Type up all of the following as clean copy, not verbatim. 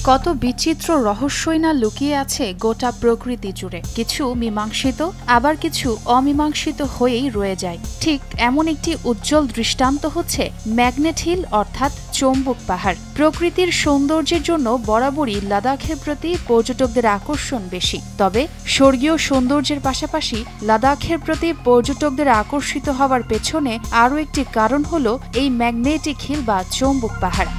কত বিচিত্র রহস্যই না লুকিয়ে আছে গোটা প্রকৃতি জুড়ে। কিছু মীমাংসিত, আবার কিছু অমীমাংসিত হয়েই রয়ে যায়। ঠিক এমন একটি উজ্জ্বল দৃষ্টান্ত হচ্ছে ম্যাগনেট হিল অর্থাৎ চৌম্বক পাহাড়। প্রকৃতির সৌন্দর্যের জন্য বরাবরই লাদাখের প্রতি পর্যটকদের আকর্ষণ বেশি। তবে স্বর্গীয় সৌন্দর্যের পাশাপাশি লাদাখের প্রতি পর্যটকদের আকর্ষিত হওয়ার পেছনে আরও একটি কারণ হল এই ম্যাগনেটিক হিল বা চৌম্বক পাহাড়।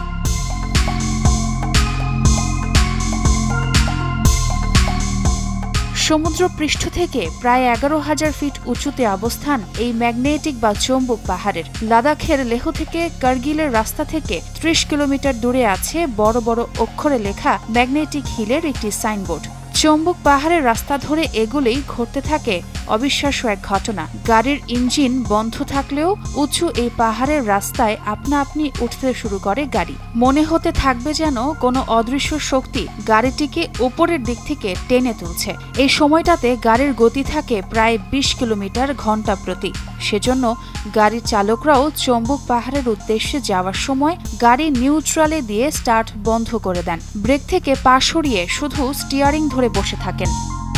সমুদ্র পৃষ্ঠ থেকে প্রায় 11,000 ফিট উঁচুতে অবস্থান এই ম্যাগনেটিক বা চৌম্বক পাহাড়ের। লাদাখের লেহ থেকে কার্গিলের রাস্তা থেকে 30 কিলোমিটার দূরে আছে বড় বড় অক্ষরে লেখা ম্যাগনেটিক হিলের একটি সাইনবোর্ড। চৌম্বক পাহাড়ের রাস্তা ধরে এগুলেই ঘটতে থাকে অবিশ্বাস্য এক ঘটনা। গাড়ির ইঞ্জিন বন্ধ থাকলেও উঁচু এই পাহাড়ের রাস্তায় আপনা আপনি উঠতে শুরু করে গাড়ি। মনে হতে থাকবে যেন কোনো অদৃশ্য শক্তি গাড়িটিকে উপরের দিক থেকে টেনে তুলছে। এই সময়টাতে গাড়ির গতি থাকে প্রায় 20 কিলোমিটার ঘন্টা প্রতি। সেজন্য গাড়ির চালকরাও চৌম্বক পাহাড়ের উদ্দেশ্যে যাওয়ার সময় গাড়ি নিউট্রালে দিয়ে স্টার্ট বন্ধ করে দেন। ব্রেক থেকে পা সরিয়ে শুধু স্টিয়ারিং ধরে বসে থাকেন।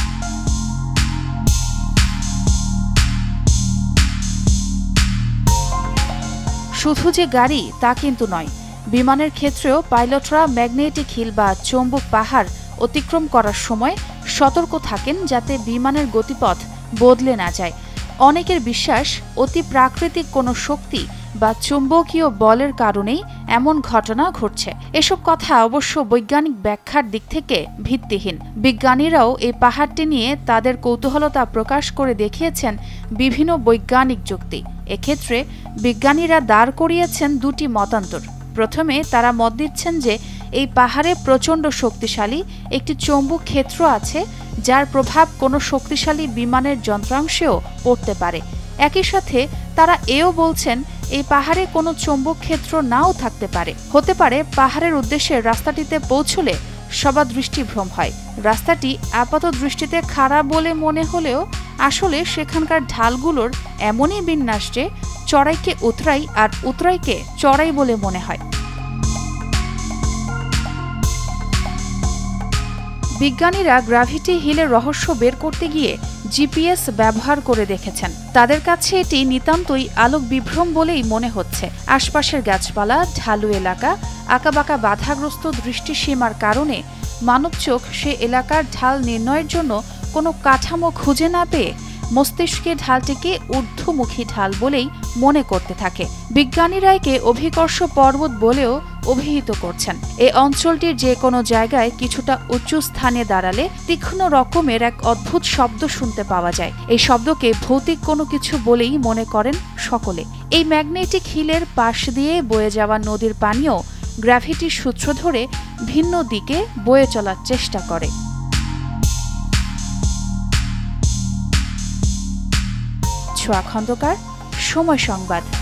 শুধু যে গাড়ি তা কিন্তু নয়, বিমানের ক্ষেত্রেও পাইলটরা ম্যাগনেটিক হিল বা চৌম্বক পাহাড় অতিক্রম করার সময় সতর্ক থাকেন যাতে বিমানের গতিপথ বদলে না যায়। অনেকের বিশ্বাস অতি প্রাকৃতিক কোনো শক্তি বা চুম্বকীয় বলের কারণেই এমন ঘটনা ঘটছে। এসব কথা অবশ্য বৈজ্ঞানিক ব্যাখ্যার দিক থেকে ভিত্তিহীন। বিজ্ঞানীরাও এই পাহাড়টি নিয়ে তাদের কৌতূহলতা প্রকাশ করে দেখিয়েছেন বিভিন্ন বৈজ্ঞানিক যুক্তি। এক্ষেত্রে বিজ্ঞানীরা দাঁড় করিয়েছেন দুটি মতান্তর। প্রথমে তারা মত দিচ্ছেন যে এই পাহাড়ে প্রচণ্ড শক্তিশালী একটি চৌম্বক ক্ষেত্র আছে, যার প্রভাব কোনো শক্তিশালী বিমানের যন্ত্রাংশেও পড়তে পারে। একই সাথে তারা এও বলছেন এই পাহাড়ে কোনো চৌম্বক ক্ষেত্র নাও থাকতে পারে। হতে পারে পাহাড়ের উদ্দেশ্যে রাস্তাটিতে পৌঁছলে সবার দৃষ্টিভ্রম হয়। রাস্তাটি আপাত দৃষ্টিতে খারাপ বলে মনে হলেও আসলে সেখানকার ঢালগুলোর এমনই বিন্যাস যে চড়াইকে উতরাই আর উতরাইকে চড়াই বলে মনে হয়। বিজ্ঞানীরা গ্র্যাভিটি হিলের রহস্য বের করতে গিয়ে জিপিএস ব্যবহার করে দেখেছেন। তাদের কাছে এটি নিতান্তই আলোক বিভ্রম বলেই মনে হচ্ছে। আশপাশের গাছপালা, ঢালু এলাকা, আঁকাবাঁকা বাধাগ্রস্ত দৃষ্টিসীমার কারণে মানব চোখ সে এলাকার ঢাল নির্ণয়ের জন্য কোনো কাঠামো খুঁজে না পেয়ে মস্তিষ্কে ঢালটিকে ঊর্ধ্বমুখী ঢাল বলেই মনে করতে থাকে। বিজ্ঞানীরা একে অভিকর্ষ পর্বত বলেও অভিহিত করছেন। এই অঞ্চলটির যে কোনো জায়গায় কিছুটা উঁচু স্থানে দাঁড়ালে তীক্ষ্ণ রকমের এক অদ্ভুত শব্দ শুনতে পাওয়া যায়। এই শব্দকে ভৌতিক কোনো কিছু বলেই মনে করেন সকলে। এই ম্যাগনেটিক হিলের পাশ দিয়ে বয়ে যাওয়া নদীর পানিও গ্র্যাভিটির সূত্র ধরে ভিন্ন দিকে বয়ে চলার চেষ্টা করে। ছোঁয়া খন্দকার, সময় সংবাদ।